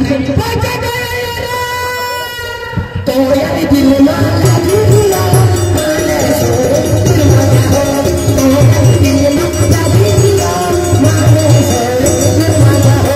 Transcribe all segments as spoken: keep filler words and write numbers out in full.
तो यार दिल माला दिया माने सोरे दिल माला हो तो यार दिल माला दिया माने सोरे दिल माला हो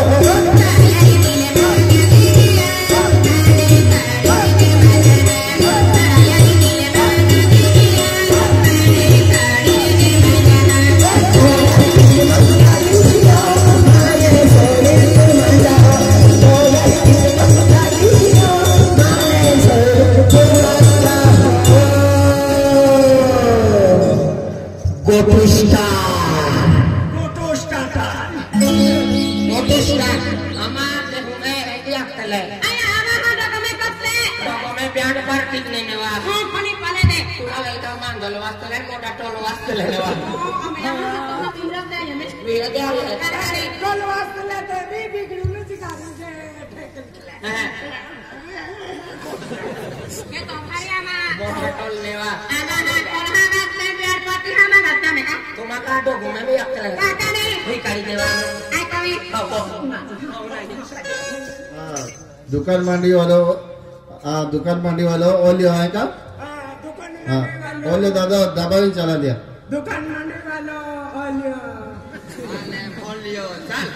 दुकान मंडी वालों दुकान मंडी वालों ओलियो है का हाँ ओलियो दादा दबा भी चला दिया दुकान मंडी वालों ओलियो ओलियो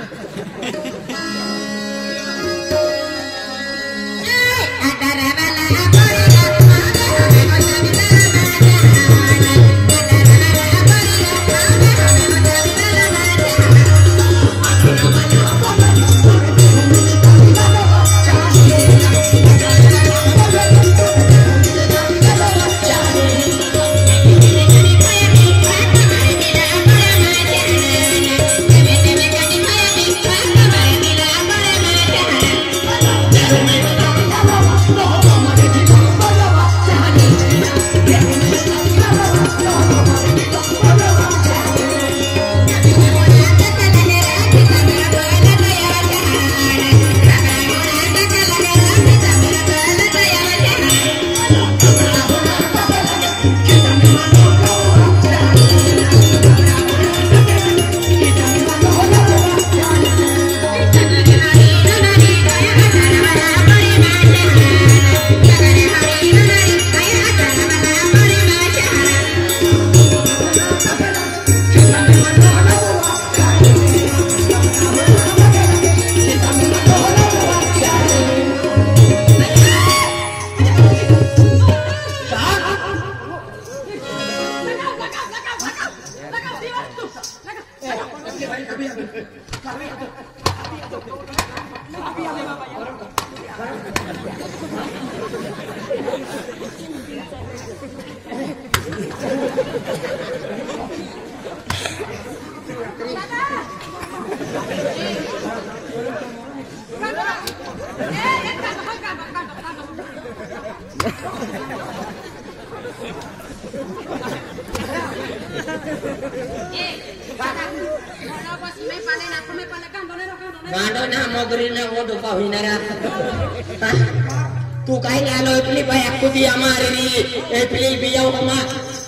तू काही आलो एप्ली बाय aku dia mari ni एप्ली बियाव मा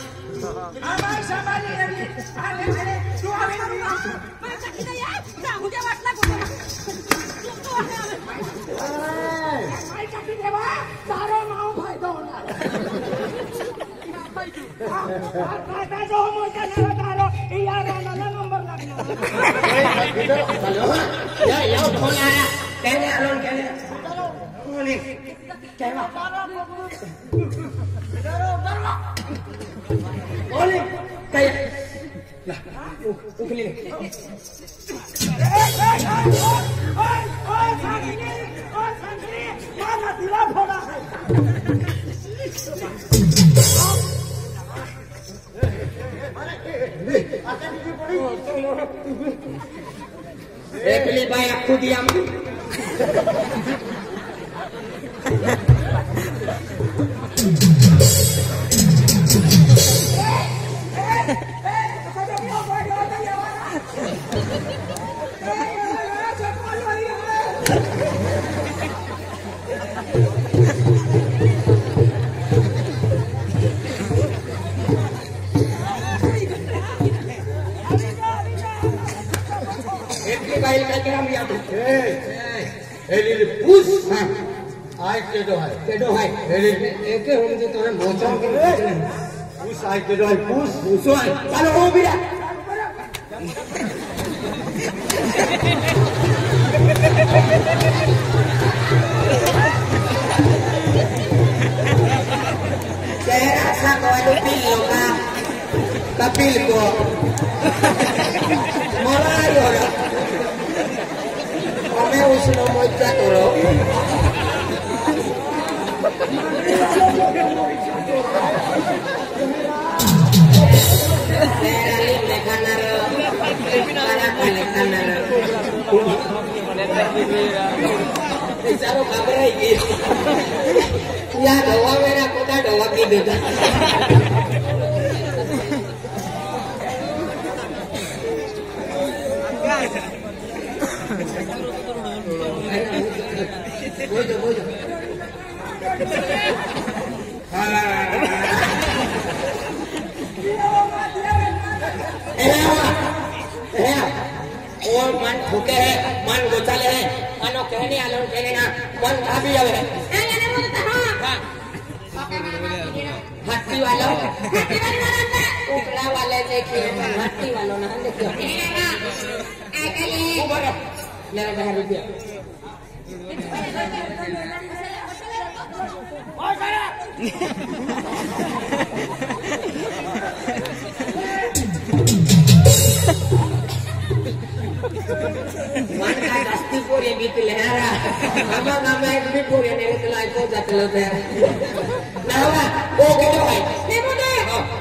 आमार समाली अरे अरे अरे तू आवे ना मैं चकीला या जा उद्या वाटला कोण तू तू आहे मैं चकी देवा सारो माऊ फायदा होणार काय काय जो मोठा झाला तारो या रानाला नंबर लागला हॅलो या या फोन आया केले आलो केले कोणी केला ओले काय ला उकली ओय ओय सांगली ओय सांगली मला दिला फोडा एप्ली बाय aku dia एली पूछ हां आय केडो है केडो है एली एके हम जो तोने मोचा के पूछ आय केडो है पूछ पूछो चलो हो बिया चेहरा सा वालों पिलो का कपिल को मलाई हो रहा हमें उसने मोचा करो Nerali mekanar, para kalekanar. Isaro kabar ini. Ya doa merah kota doa gitu. Bojo bojo. और मन भूखे है मन गोचाले है मानो कहने आलो कहने ना मन भाभी जावे है ए याने बोलता हां हट्टी वाला हट्टी वाला ना उकड़ा वाले देखिए हट्टी वाला ना देखियो अकेले ऊपर मेरा दस रुपया और सारा मन का दस्ती पूरी बीत लहरा बाबा नाम एक भी पूरी नहीं तो लाइफ हो जाते लोटे ना हुआ वो केडो है नहीं बोले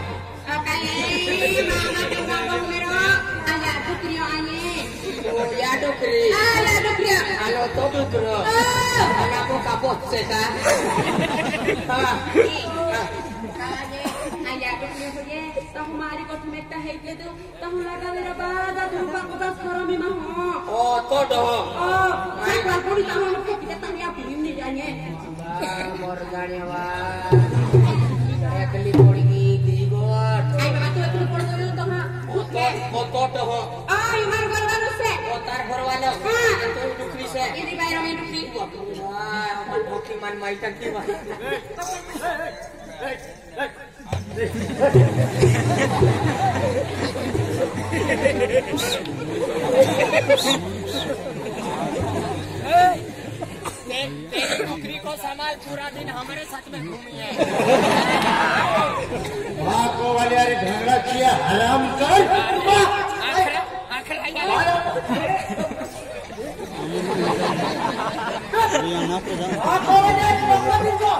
ओके मामा के बाबा मेरो आया टुकरी आए ओ या टुकरी आला टुकरी आलो तो टुकरो आना को कापोत से का हां आया टुकरी हो गए तो हमारी को तुम्हें ता है के दो तो लगा मेरा बादा दुबा को दस करो मी मा ओ तो दो ओ मैं का पूरी ता हम को kita tang ya pilih ni जाने मोर जाने वा एकली पड़ी की दिगोट आई बाबा तू एकली पड़ दो तो हां ओके ओ तो तो हो आई मार घर वालों से ओ तार घर वालों हां तो टुकरी से ini bayar में टुकरी वाह मन भूखी मन माई तक की बात तेरी नौकरी को संभाल पूरा दिन हमारे साथ में घूमी है मां को वाले अरे ढंगड़ा किया हराम कर आखिर आखिर आया ये ना पे जा मां को वाले ढंगड़ा को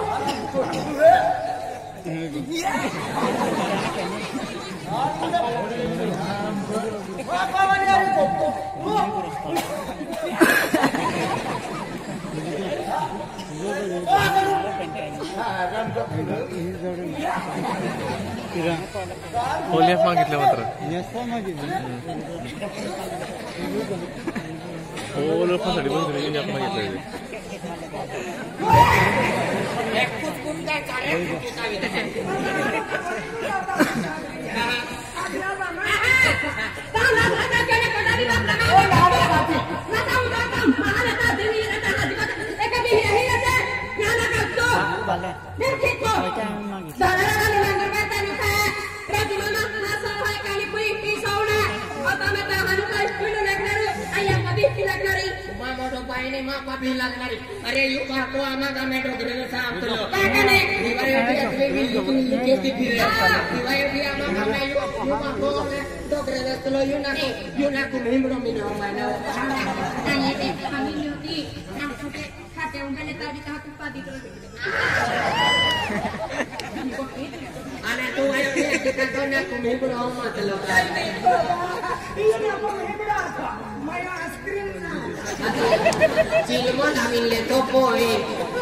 होलिया मागितलं मात्र होल साठी पण मागितलं अरे यू को आमागा में डोगरे साफ करो काकने दिवायो भी असली भी केती फिरे दिवायो भी आमागा में यू यू को डोगरे दस्तलो यू ना यू ना को मिमरो मिनो मानो ताने ते फैमिली की हम छोटे खाते उंगले ताड़ी का तुपा दी तो आने तो आयो भी के तो ना को मिमरो मत लो ये ना को मिमरो मैं ice cream Cilmo namin le topo eh.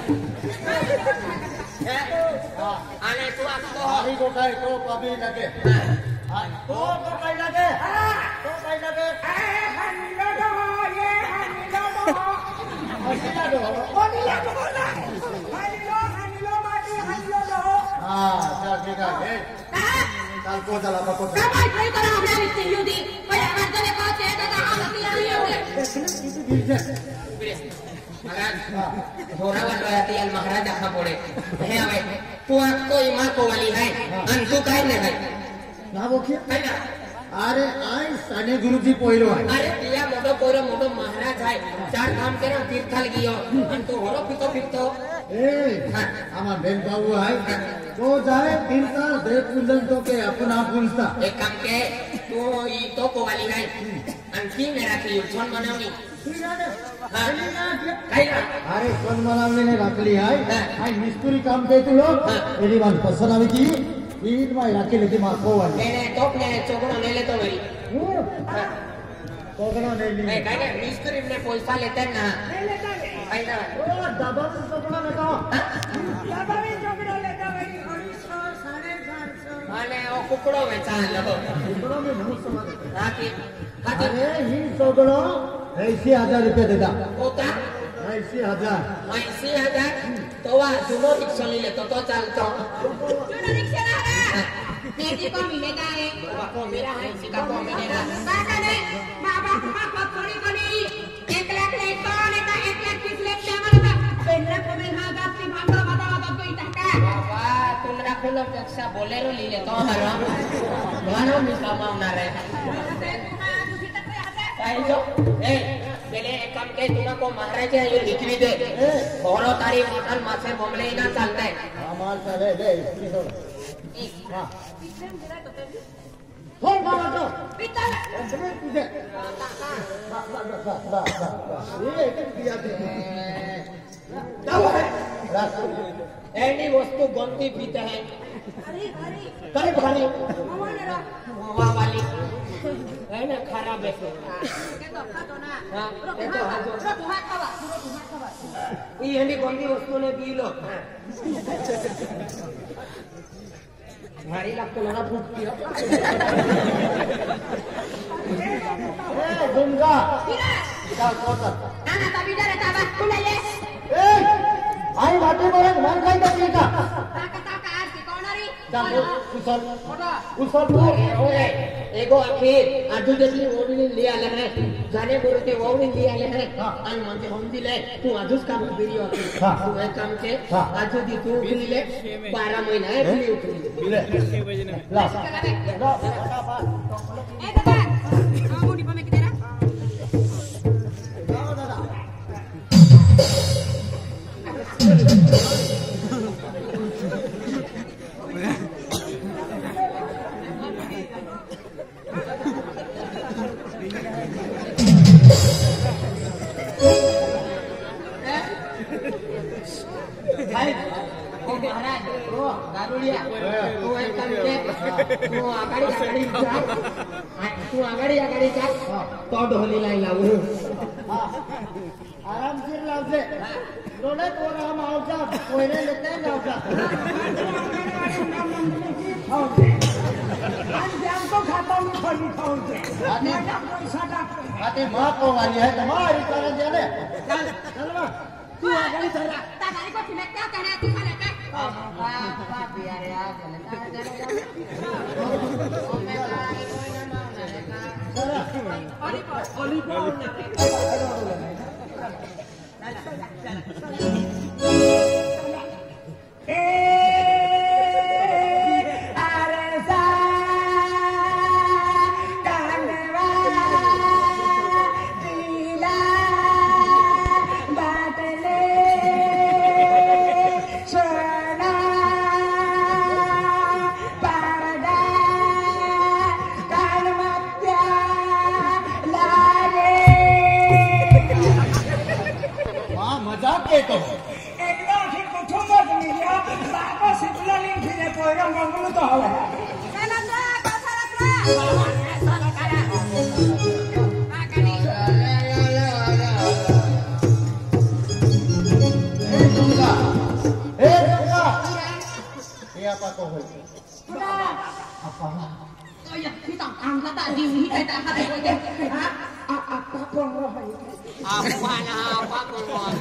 Ane tu aku. अभी को काय को अभी लगे हां को को काय लगे हां को काय लगे ए हनिलो दो ये हनिलो दो हनिलो दो हनिलो दो हनिलो हनिलो माटी हनिलो दो हां चल ठीक है कल को चला को Apa itu kalau ada di Yudi? Banyak harga le pace dah dah hati lagi ya. itu bisa महाराज होरावर रहती है महाराज आखा पड़े है आवे तू तो इमा को वाली है अंतु काय ने है ना बोखिया है ना अरे आई साने गुरुजी पोइरो है अरे दिया मोटो पोरो मोटो महाराज है चार काम केरा तीर्थल गियो अंतु होरो फितो फितो ए आमा बेन बाबू है तो जाए तीर्थल देव पूजन तो के अपना पूजता एक काम के तू ई तो को वाली है अंकी मेरा की छन बनावनी अरे कोण मनावले राखली आहे हाय मिस्त्री काम पे तू लोग एडी बात पसंद आवी की ईद में राखी लेती मां को वाली ने टोप ने चोकड़ो ने ले तो मेरी कोकणो ने ली ए काय मिस्त्री ने पैसा लेते ना ले लेता है है ना ओ दबा से कोकणो ने तो बाबा भी चोकड़ो लेता भाई अढ़ीसौ साढ़े चार सौ माने ओ कुकड़ो में चाल लो कोकणो में बहुत समाज हाकी अरे ही कोकणो ऐसी हजार रुपये देता होता ऐसी हजार ऐसी हजार तो वा जुनो रिक्शा ले ले तो तो चलतो जुनो रिक्शा ला रहा मेरी को मिलेगा है को मेरा है सिका को मेरा बाका ने मां बाप मां बाप थोड़ी को नहीं एक लाख ले तो ने का एक लाख किस ले क्या मारता पहले को में हां बाप की भांडा बता बता कोई टका बाबा तुम रखो लो टैक्सा बोलेरो ले ले तो हरो मानो मिसा मावना रे आई जो ए पहले एक काम के तुमको महाराज है ये लिखवी दे औरो तारी मटन माछे बोमले ना चलता है हमार चले ले इसकी तो हां फोन मारो तो पिता इसमें तुझे बा बा बा बा बा ये एक दिया दे क्या है रात एनी वस्तु गंदी पीते हैं अरे अरे करे भारी मामा ने रा वाह वाली है ना खराब है के तो खा दो ना हां रो ये तो हाथ रो तू हाथ खावा रो तू हाथ खावा ये एनी गंदी वस्तु ने पी लो भारी लगता लगा भूख पियो ए गुंगा किरा क्या कोता ना तभी डरे ताबा तू ले ले ए आई वाटे मारे मन खाई तो पीका ताका ताका आज की कौन री जा उसल फोटो उसल अरे ओए एगो आखिर आजू जल्दी ओडी ले आले हैं जाने बोले के वो भी ले आले हैं अन मानते हम दिले तू आजूस काम वीडियो तू एक काम के आजू दी तू भी ले बारह महीना है भी उठली ले ला ला ए दादा हां मोटी पमे के तेरा जाओ दादा भाई ओ महाराज ओ दारुड़िया तू एक काम के तू आगाड़ी आगाड़ी जा तू आगाड़ी आगाड़ी जा तो ढोली लाई लावू आराम से लावजे रोले तो राम आवजा कोयरे लेते लावजा आज जाम को खाता में फली खाऊंगे मैं ना पैसा डाक आते मां को वाली है तुम्हारी तरह दे ले चल चल मां तू आगे चल ता गाड़ी को चिमटा क्या कहना है तू खा लेता बाप बाप यार यार ओली बोल मजाक के तो एकदम ठीक कुटुंब मिलिया बाबा सिपलाली फिरे पोरा मंगल तो हवे नंदा कथा रखला ऐसा लगा आकनी ए दुर्गा ए दुर्गा ये apa तो हो apa oh ya kita angkat tak diwi kita angkat itu ha apa pun roh apa na apa ko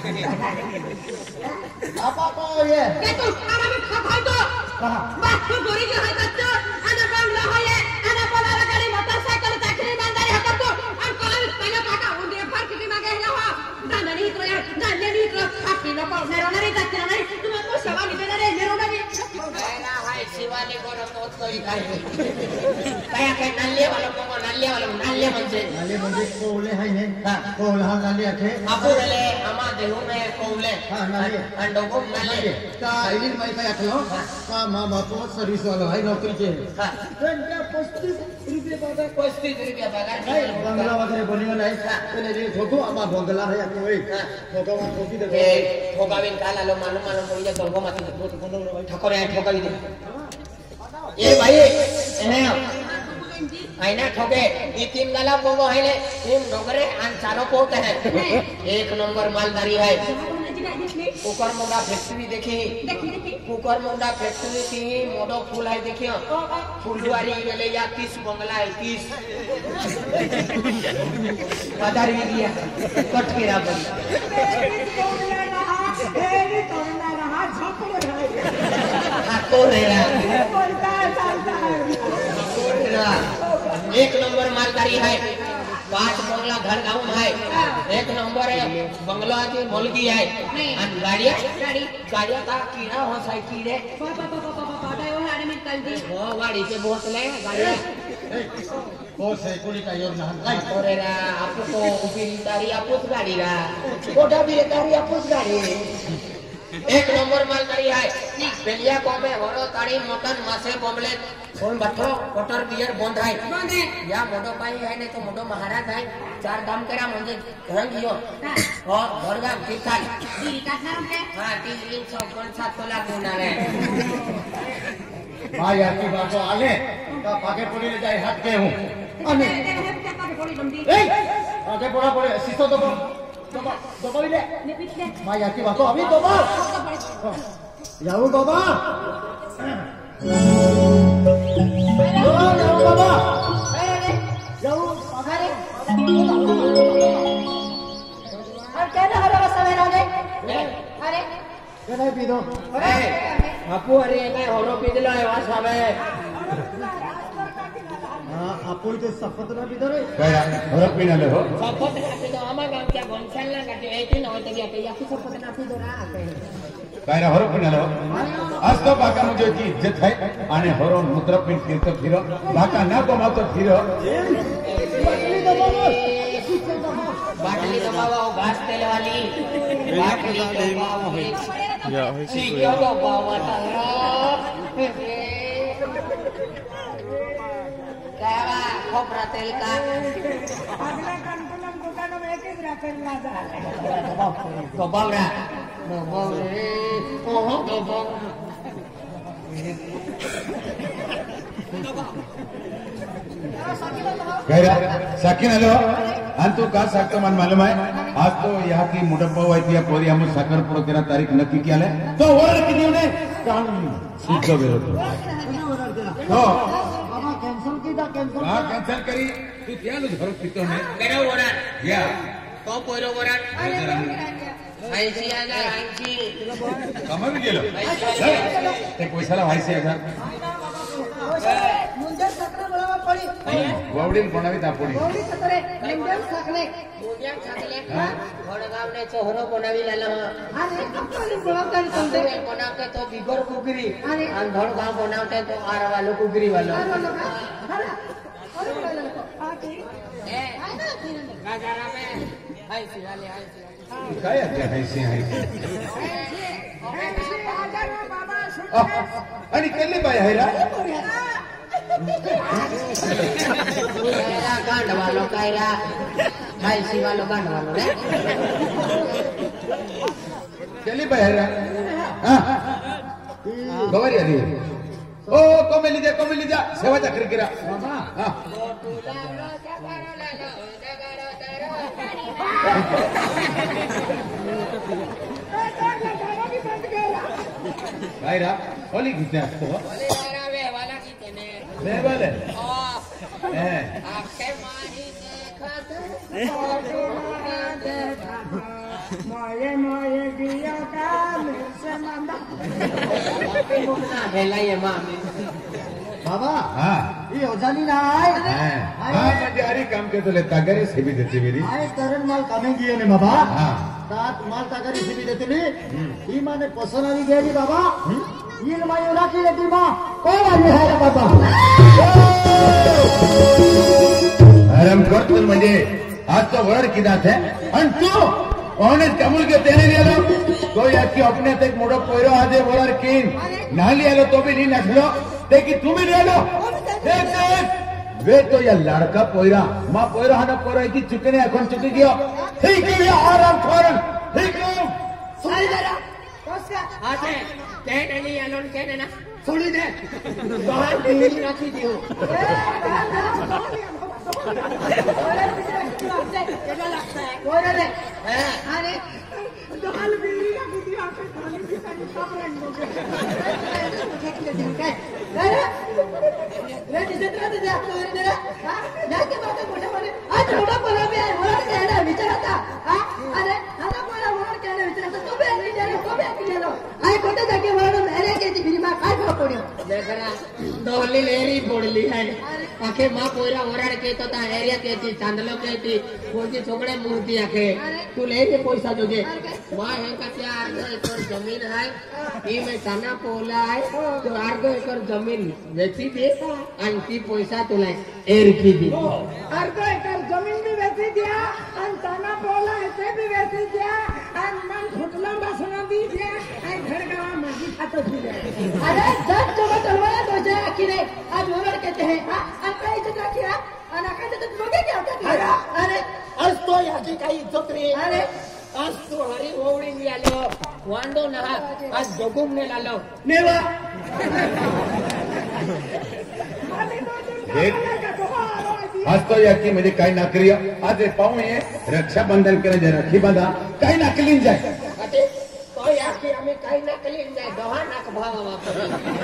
apa तो ये itu ara में खाई तो कहां बात को गोरी के है तो ana bangla होये ana बोला गाड़ी मोटरसाइकिल ताकरी बांधारी हकतो और कल पहले पाका उन्हें फर्क की मांगे है हो दादा नहीं तो यार दादा कोवले है ने हां कोवला नाली आखे अपुरले आमा देहु में कोवले हां नाली अंडोगो नाली का इलिन माई का आखलो का मां बापो सर्विस वाला है नौकरी के हां क्या पच्चीस रुपये पगार पच्चीस रुपया पगार नहीं बंगला वगैरह बनी वाला है पहले ये ठोको आमा बंगला है आके वही ठोको ठोकी दे ए ठोकाविन काला लो मालूम मालूम पड़ी जा गंगो माथी ठकोरे ठोकावी दे ए भाई एने आईना ठोके ये तीन गाला बोगो है ले तीन डोगरे आन चारो पोते हैं एक नंबर मालदारी है कुकर मोड़ा फैक्ट्री देखी कुकर मोड़ा फैक्ट्री थी मोड़ो फूल है देखियो फुलवारी वाले या तीस बंगला है तीस बाजार में दिया कट के रा बड़ी कोरेरा कोरेरा एक नंबर मालदारी है पांच बंगला घर गाँव में है एक नंबर है बंगला की मोलगी है और गाड़िया गाड़ी गाड़िया का कीड़ा हो साई कीड़े वो गाड़ी से बहुत ले गाड़िया वो से कुली का योजना है कोरेरा आपको तो उपिलदारी आपको गाड़ी रा कोटा भी तारी आपको गाड़ी एक नंबर मालदारी है पेलिया बॉम्बे होरो ताड़ी मटन मासे बॉम्बले कोन बठो कटर बियर बंद है बंद है या मोटो पाई है ने तो मोटो महाराज है चार दाम करा मुझे रंग लियो और घरगा दिखाई दी का नाम के हां तीन तीन सौ सात तोला गुना रे भाई आपकी बात तो आले का पाके पड़ी ले जाए हट के हूं अने ए आगे पड़ा पड़े शीशो तो दबा दबा ले भाई आपकी बात तो अभी दबा जाओ बाबा जाओ बाबा जाओ अरे और क्या ना हरा सवेरा ने अरे क्या नहीं पी दो अरे आपू अरे मैं होरो पी दिलो है वास हवे हां आपू तो सफत ना पी दो रे गया होरो पी ना ले हो सफत ना पी दो आमा गांव क्या गोंसल ना काटे एती न होते क्या या की सफत ना पी दो रा गया होरो पी ना ले आज तो बाका मुझे की इज्जत है आने होरो मुद्रा पिन फिर तो फिरो बाका ना कमाओ तो फिरो बाटली दबावा घास तेल वाली बाटली दबावा या है सीखो तो बावा तारा क्या खोपरा तेल का अगला कंपनी दुकान में एक ही राखल ना जा तो बावरा no बावरे ओहो तो बाव गया साकिन हेलो अंतु का साक्तो मन मालूम है आज तो यहाँ की मुडप्पा हुई थी पूरी हम साकर पुरो तेरा तारीख नक्की किया ले तो और कितनी ने काम सीखो बेरो तो बाबा कैंसिल की था कैंसिल हां कैंसिल करी तू क्या लो घर पितो ने केरो वरा या तो पोरो वरा ऐसी आजा ऐसी कमा भी गेलो ते पैसा ला भाई से हजार मुंजर सकरा बराबर पड़ी गोवडीन कोणावी तापोडी गोवडी सकरे मुंजर सकले मुंजर सकले घोड़गाव ने चोहरो बनावी लाला अरे कंपनी बनावते संदे बनावते तो बिगर कुकरी और घोड़गाव बनावते तो आर वालो कुकरी वालो अरे अरे आके ए गाजरा में ऐसी वाले ऐसी काय आहे ऐसे आहे आणि केले बाय हैरा गांड वालो कायरा ऐसी वालो गांड वालो रे केले बाय हैरा हां गवारी आली ओ कोमेली जा कोमेली जा सेवा चाकरी करा हां हैरा ओली कितने असतो अरे यार वे वाला कितने ले वाले ओ ए आपके माही देखत मोये मोये दिया का मिर्च मंदा मुकना भेला ये मामी बाबा हां ये ओजानी ना आए हां म्हणजे अरे काम करतो ले तागरे सेवी देते मेरी आए करण माल कामे गिये ने बाबा हां तात माल तागरे सेवी देते ने ई माने पसनावी गेली बाबा ईल मायो राखी लेती मा कोण आली है रे बाबा आराम करतो म्हणजे आज तो वरड किधा थे आणि तू कोणे कमूल के तेने लियालो तो याकी अपने ते मोडो पोयरो आजे वरड किन ना लियालो तो भी नहीं नखलो ते की तू भी लियालो देख देख वे तो या लड़का पोयरा मां पोयरा हना पोयरा की चुकने अखन चुकी गयो ठीक है आराम करन ठीक है સોરી જરા કોસકા આતે તે નલી આલોન કે ના છોડી દે બહાર નીકળી નાખી દેવું કેટલા લાગતા હે કોરે દે હે અરે દોહાલ બીડી રાખી દી આખે ખાલી બીડી કાપરાન દે અરે रे जितना दे आप लोग मेरा हां जाके बात मोटा बोले आज मोटा बोला भी वरड कहना विचारता हां अरे हना बोला वरड कहना विचारता तो भी नहीं जाने को भी नहीं जानो आए कोटे जाके वरड मेरे के बिरी मां काय भाव पड्यो देखना दोहली लेरी पडली है आखे मां पोयरा वरड के तो ता एरिया के थी चांदलो के थी कोई छोकड़े मूर्ति आखे तू ले के पैसा जोगे मां है का क्या एकड़ जमीन है ई में ताना पोला है तो आठ एकड़ जमीन वेची दे आणि ती पैसा तुला एरकी दी अर्ध एकर जमीन भी वेची दिया आणि ताना पोला ते भी वेची दिया आणि मन फुटला बसना दी दिया आणि घरगावा माझी खातो दिया अरे जब जब तलवार तो जा की नहीं आज वरड कहते हैं हां आणि काय इज्जत राखी हा आणि काय तर लोगे क्या होता अरे आज तो याची काही इज्जत रे अरे आज तो हरी ओवडी नियालो वांडो ना आज जोगुम ने लालो नेवा आज तो याकी म्हणजे काही नाकरी आज पाहू ये रक्षाबंधन करे जे राखी बांधा काही नाकलीन जाय अते तो याकी आम्ही काही नाकलीन जाय दहा नाक भाव वापर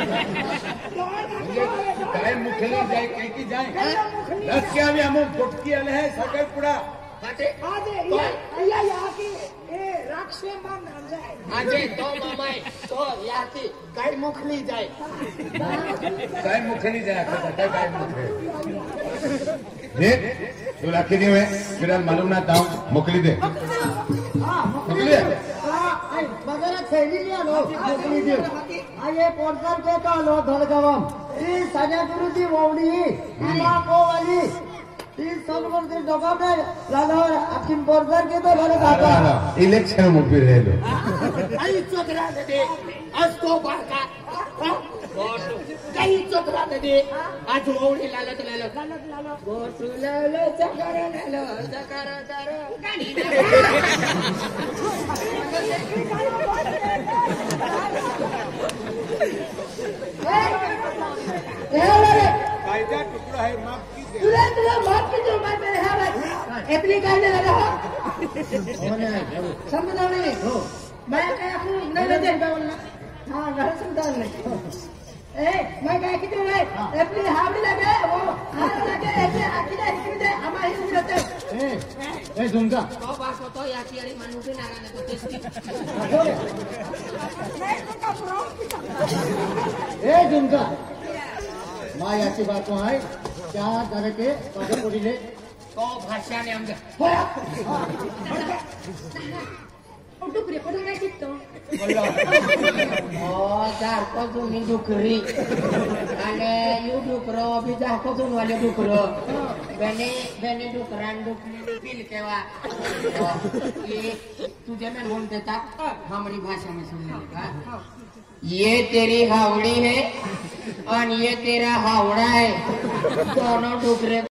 काय मुखली जाय काही की जाय रस्त्या आम्ही आमो फुटकी आले है सगळे पुढा अते आज या या या की ए राक्षे मान जाय आजे तो मामाय तो याकी काही मुखली जाय काय मुखली जाय काय काय मुखली देख तू राखी दी में फिलहाल मालूम ना था मुखली दे मुखली दे हां बगैर थैली लिया लो मुखली दे आये पोरसर के तो लो धड़गवम ई साजा गुरुजी वोवडी मां को वाली ई सोलवर के डगा में लाला अकिन पोरसर के तो लाला बाबा इलेक्शन में भी रह लो आई चोकरा दे आज तो बाका काही चोकरा दे आज ओवडी लालो तो लालो लालत लालो गोटू लालो चकर लालो चकर चकर गाडी कायदा टुकड़ा है माफ कीजिए तुला तुला माफ कीजिए मैं मेरे हां भाई एप्ली काढले लगा हो समझा नहीं हो मैं क्या हूं नहीं लगे बोलना हां घर समझा नहीं ए मैं क्या कितने भाई एप्ली हावड़ी लगे वो हाथ लगे ऐसे आखिर आखिर दे हमारी उड़ते ए ए झुमका तो बास तो याची आणि माणूस नाराने तो तेच मैं तो का पुराव ए झुमका मां याची बात आहे क्या करे के पागे पडिले तो भाषाने आमच्या डुकरे पडून नाही कितो ओ चार पासून डुकरी आणि यू डुकरो बिजा पासून वाले डुकरो बेने बेने डुकरान डुकरी बिल केवा ये तुझे में बोल देता हमारी भाषा में सुन लेगा ये तेरी हावड़ी है और ये तेरा हावड़ा है दोनों डुकरे